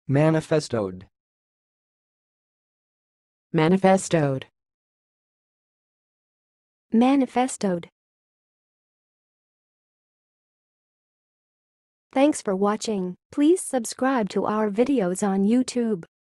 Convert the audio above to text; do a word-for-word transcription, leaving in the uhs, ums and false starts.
manifestoed, manifestoed, manifestoed. Thanks for watching. Please subscribe to our videos on YouTube.